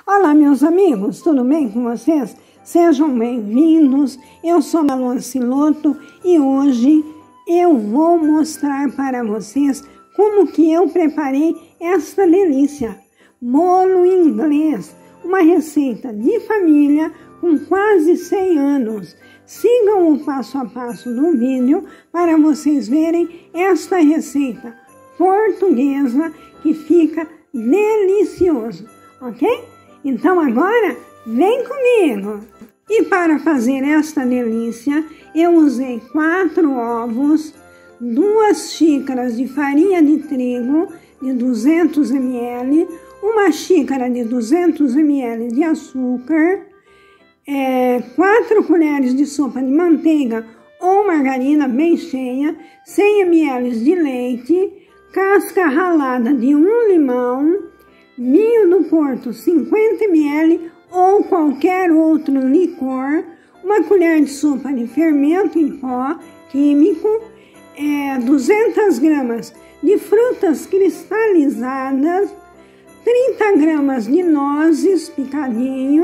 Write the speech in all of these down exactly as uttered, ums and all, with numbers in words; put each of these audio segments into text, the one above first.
Olá, meus amigos, tudo bem com vocês? Sejam bem-vindos, eu sou a Malu Siloto e hoje eu vou mostrar para vocês como que eu preparei esta delícia, bolo inglês, uma receita de família com quase cem anos. Sigam o passo a passo do vídeo para vocês verem esta receita portuguesa que fica delicioso, ok? Então agora, vem comigo! E para fazer esta delícia, eu usei quatro ovos, duas xícaras de farinha de trigo de duzentos mililitros, uma xícara de duzentos mililitros de açúcar, é, quatro colheres de sopa de manteiga ou margarina bem cheia, cem mililitros de leite, casca ralada de um limão, vinho do Porto cinquenta mililitros ou qualquer outro licor, uma colher de sopa de fermento em pó químico, é, duzentas gramas de frutas cristalizadas, trinta gramas de nozes picadinho,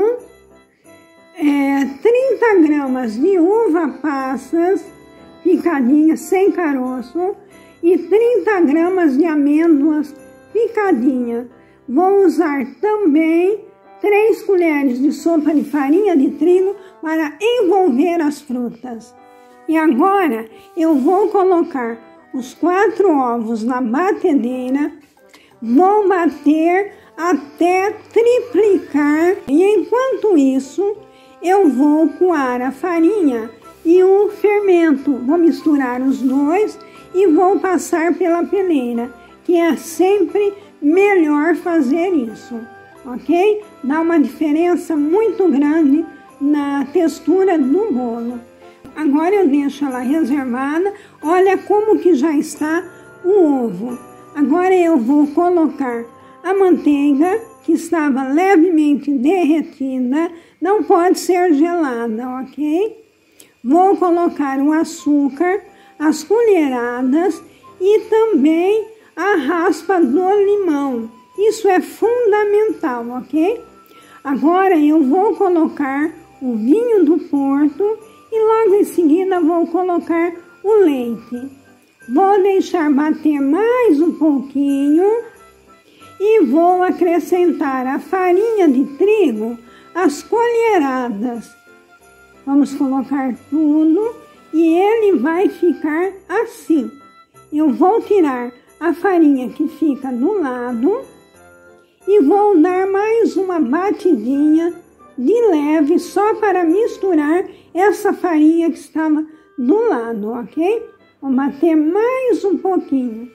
é, trinta gramas de uva passas picadinha sem caroço e trinta gramas de amêndoas picadinha. Vou usar também três colheres de sopa de farinha de trigo para envolver as frutas. E agora eu vou colocar os quatro ovos na batedeira, vou bater até triplicar e enquanto isso eu vou coar a farinha e o fermento. Vou misturar os dois e vou passar pela peneira, que é sempre melhor fazer isso, ok? Dá uma diferença muito grande na textura do bolo. Agora eu deixo ela reservada. Olha como que já está o ovo. Agora eu vou colocar a manteiga, que estava levemente derretida, não pode ser gelada, ok? Vou colocar o açúcar, as colheradas e também a raspa do limão. Isso é fundamental, ok? Agora eu vou colocar o vinho do Porto e logo em seguida vou colocar o leite. Vou deixar bater mais um pouquinho e vou acrescentar a farinha de trigo, as colheradas. Vamos colocar tudo e ele vai ficar assim. Eu vou tirar a farinha que fica do lado e vou dar mais uma batidinha de leve só para misturar essa farinha que estava do lado, ok? Vou bater mais um pouquinho.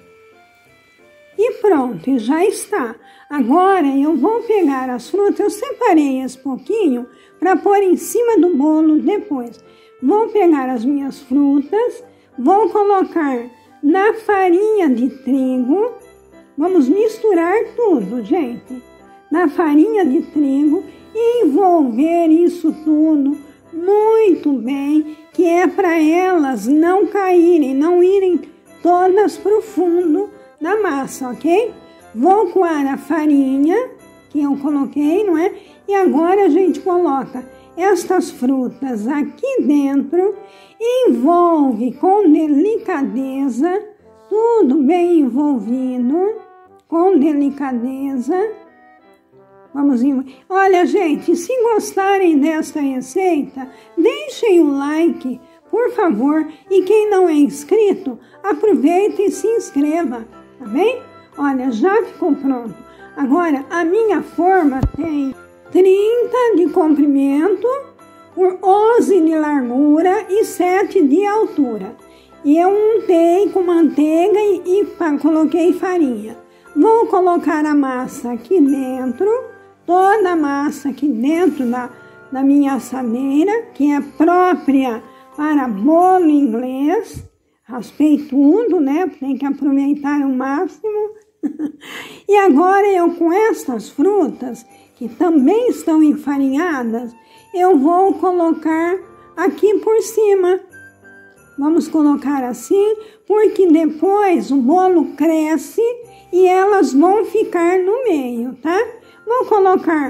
E pronto, já está. Agora eu vou pegar as frutas, eu separei esse pouquinho para pôr em cima do bolo depois. Vou pegar as minhas frutas, vou colocar na farinha de trigo, vamos misturar tudo, gente, na farinha de trigo e envolver isso tudo muito bem, que é para elas não caírem, não irem todas para o fundo da massa, ok? Vou coar a farinha que eu coloquei, não é? E agora a gente coloca estas frutas aqui dentro, envolve com delicadeza, tudo bem envolvido, com delicadeza. Vamos envolver. Olha, gente, se gostarem desta receita, deixem o like, por favor. E quem não é inscrito, aproveita e se inscreva, tá bem? Olha, já ficou pronto. Agora, a minha forma tem trinta de comprimento por onze de largura e sete de altura. E eu untei com manteiga e, e pá, coloquei farinha. Vou colocar a massa aqui dentro, toda a massa aqui dentro da, da minha assadeira, que é própria para bolo inglês. Raspei tudo, né? Tem que aproveitar o máximo. E agora eu com estas frutas, que também estão enfarinhadas, eu vou colocar aqui por cima. Vamos colocar assim, porque depois o bolo cresce e elas vão ficar no meio, tá? Vou colocar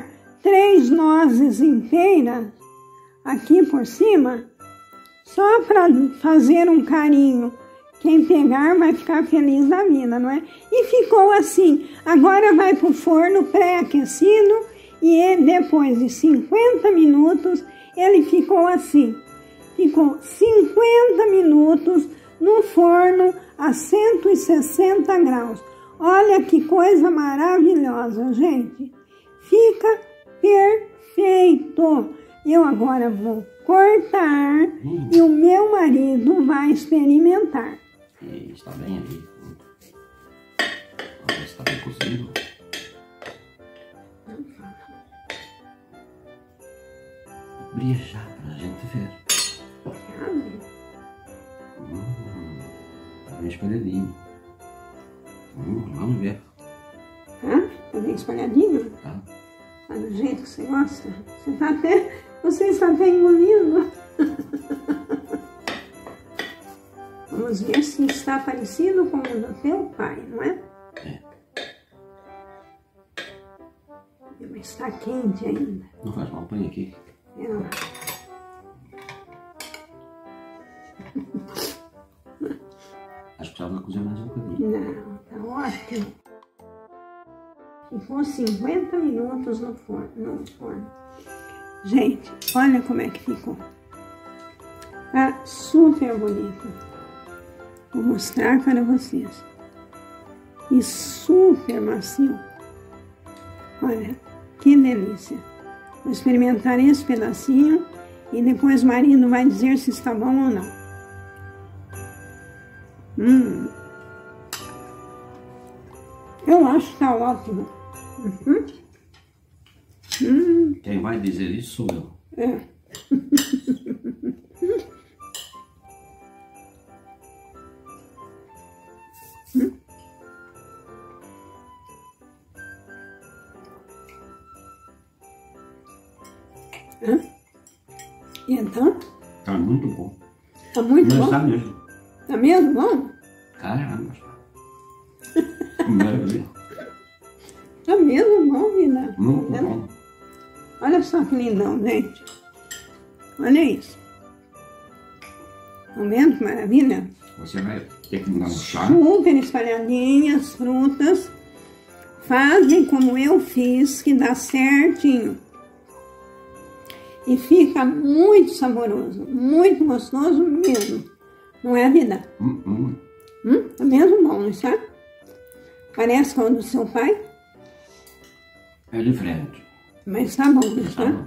três nozes inteiras aqui por cima, só para fazer um carinho. Quem pegar vai ficar feliz da vida, não é? E ficou assim. Agora vai para o forno pré-aquecido e ele, depois de cinquenta minutos, ele ficou assim. Ficou cinquenta minutos no forno a cento e sessenta graus. Olha que coisa maravilhosa, gente. Fica perfeito. Eu agora vou cortar hum. e o meu marido vai experimentar. E está bem ali. Olha, está bem cozido. Brilha já para a gente ver. Hum, está bem espalhadinho. Hum, vamos ver. Hã? Está bem espalhadinho? Tá. Tá do jeito que você gosta? Você está até, você está até engolindo. Vamos ver se está parecido com o do teu pai, não é? É. Mas está quente ainda. Não faz mal, põe aqui. É lá. Acho que precisava cozer mais um bocadinho. Não, tá ótimo. Ficou cinquenta minutos no forno, no forno. Gente, olha como é que ficou. Tá super bonito. Vou mostrar para vocês. E super macio. Olha, que delícia. Vou experimentar esse pedacinho e depois o marido vai dizer se está bom ou não. Hum. Eu acho que está ótimo. Uhum. Hum. Quem vai dizer isso sou eu. É. hum. Hã? E então? Tá muito bom. Tá muito Mas bom? tá mesmo. Tá mesmo bom? Caramba. Maravilha. Tá mesmo bom, vida? Muito Tá bom. Olha só que lindão, gente. Olha isso. Tá vendo que maravilha? Você vai ter que me dar um chá. Super espalhadinhas, frutas. Fazem como eu fiz, que dá certinho. E fica muito saboroso, muito gostoso mesmo. Não é, vida? Hum, hum. Hum? É mesmo bom, não está? Parece com o do seu pai, É diferente. mas tá bom, não está? Tá bom.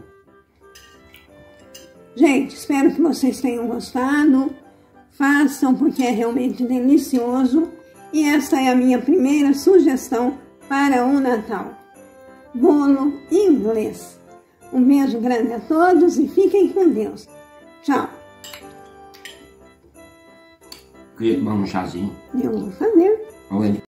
Gente, espero que vocês tenham gostado. Façam porque é realmente delicioso. E esta é a minha primeira sugestão para o Natal. Bolo inglês. Um beijo grande a todos e fiquem com Deus. Tchau. Queria tomar um chazinho. Eu vou fazer. Olha.